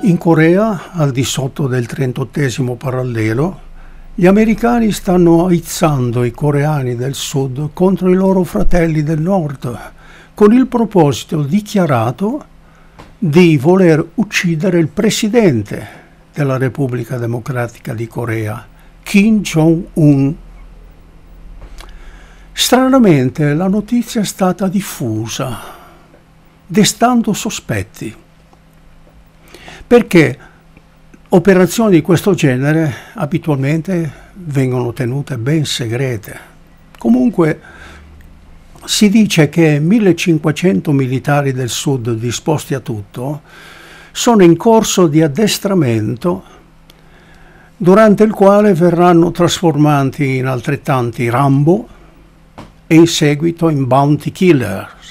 In Corea, al di sotto del 38° parallelo, gli americani stanno aizzando i coreani del sud contro i loro fratelli del nord, con il proposito dichiarato di voler uccidere il presidente della Repubblica Democratica di Corea, Kim Jong-un. Stranamente la notizia è stata diffusa, destando sospetti, perché operazioni di questo genere abitualmente vengono tenute ben segrete. Comunque si dice che 1500 militari del sud disposti a tutto sono in corso di addestramento, durante il quale verranno trasformati in altrettanti Rambo e in seguito in bounty killers.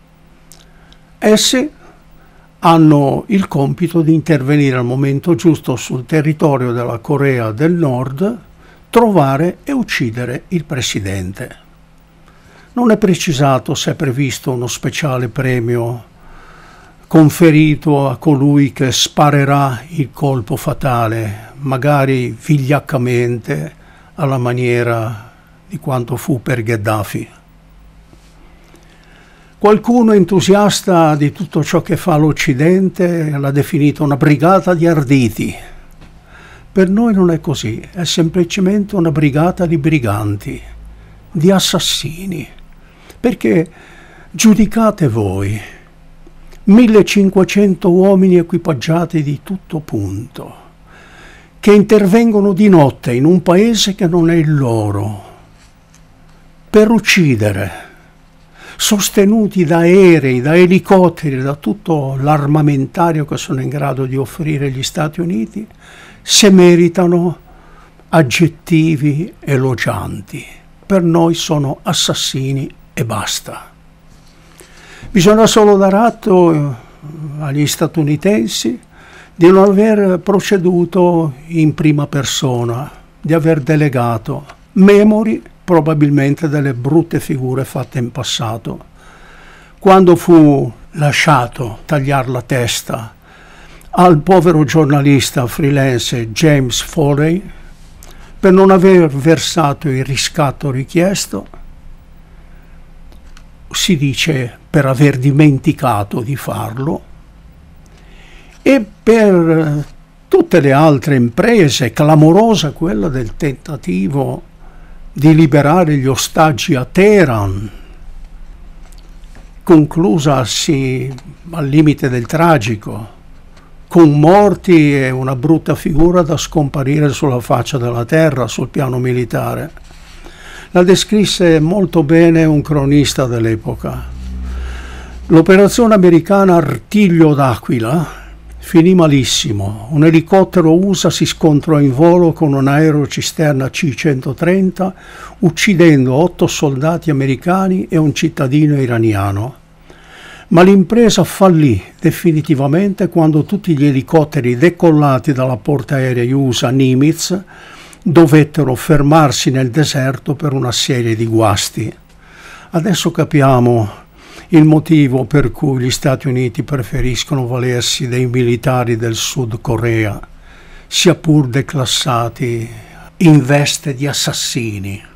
Essi hanno il compito di intervenire al momento giusto sul territorio della Corea del Nord, trovare e uccidere il presidente. Non è precisato se è previsto uno speciale premio conferito a colui che sparerà il colpo fatale, magari vigliaccamente alla maniera di quanto fu per Gheddafi. Qualcuno entusiasta di tutto ciò che fa l'Occidente l'ha definito una brigata di arditi. Per noi non è così, è semplicemente una brigata di briganti, di assassini. Perché giudicate voi, 1500 uomini equipaggiati di tutto punto, che intervengono di notte in un paese che non è il loro, per uccidere, sostenuti da aerei, da elicotteri, da tutto l'armamentario che sono in grado di offrire gli Stati Uniti, se meritano aggettivi elogianti. Per noi sono assassini e basta. Bisogna solo dare atto agli statunitensi di non aver proceduto in prima persona, di aver delegato memori probabilmente delle brutte figure fatte in passato, quando fu lasciato tagliare la testa al povero giornalista freelance James Foley per non aver versato il riscatto richiesto, si dice per aver dimenticato di farlo, e per tutte le altre imprese, clamorosa quella del tentativo di liberare gli ostaggi a Teheran, conclusasi al limite del tragico, con morti e una brutta figura da scomparire sulla faccia della terra sul piano militare. La descrisse molto bene un cronista dell'epoca. L'operazione americana Artiglio d'Aquila finì malissimo. Un elicottero USA si scontrò in volo con un aerocisterna C-130, uccidendo 8 soldati americani e un cittadino iraniano. Ma l'impresa fallì definitivamente quando tutti gli elicotteri decollati dalla portaerei USA Nimitz dovettero fermarsi nel deserto per una serie di guasti. Adesso capiamo il motivo per cui gli Stati Uniti preferiscono valersi dei militari del Sud Corea, sia pur declassati in veste di assassini.